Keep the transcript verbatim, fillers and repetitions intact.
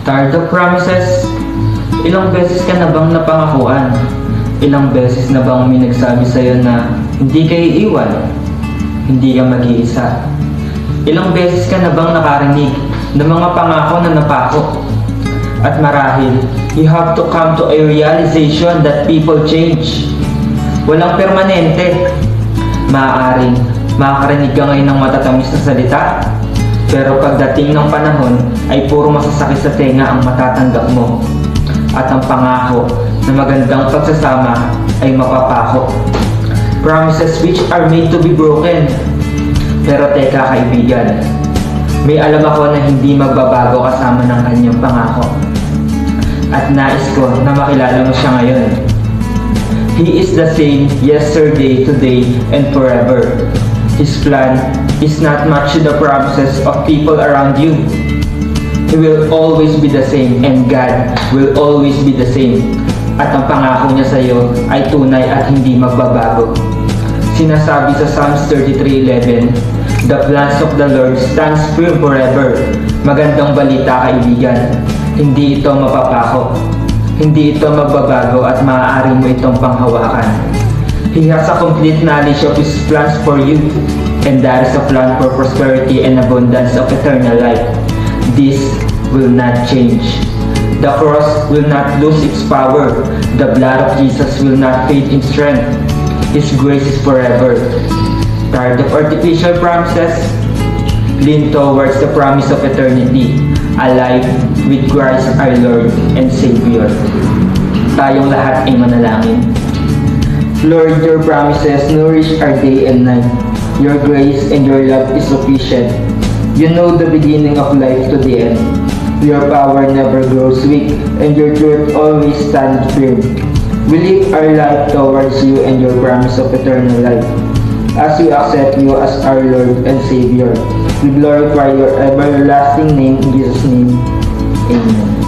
Tired of promises? Ilang beses ka na bang napangakuan? Ilang beses na bang may nagsabi sa'yo na hindi ka iiwan? Hindi ka mag-iisa? Ilang beses ka na bang nakarinig ng mga pangako na napako? At marahil, you have to come to a realization that people change. Walang permanente. Maaaring makakarinig ka ngayon ng matatamis na salita, pero pagdating ng panahon ay puro masasakit sa tenga ang matatanggap mo. At ang pangako na magandang pagsasama ay mapapako. Promises which are made to be broken. Pero teka kaibigan, may alam ako na hindi magbabago kasama ng kanyang pangako. At nais ko na makilala mo siya ngayon. He is the same yesterday, today, and forever. His plan is not matched to the promises of people around you. He will always be the same, and God will always be the same. At ang pangako niya sa iyo ay tunay at hindi magbabago. Sinasabi sa Psalms thirty-three eleven, "The plans of the Lord stands firm forever." Magandang balita kaibigan, hindi ito mapapako. Hindi ito magbabago at maaari mo itong panghawakan. He has a complete knowledge of His plans for you, and that is a plan for prosperity and abundance of eternal life. This will not change. The cross will not lose its power. The blood of Jesus will not fade in strength. His grace is forever. Tired of artificial promises? Lean towards the promise of eternity, alive with Christ our Lord and Savior. Tayong lahat ay manalangin. Lord, your promises nourish our day and night. Your grace and your love is sufficient. You know the beginning of life to the end. Your power never grows weak, and your truth always stands firm. We live our life towards you and your promise of eternal life. As we accept you as our Lord and Savior, we glorify your everlasting name in Jesus' name. Amen.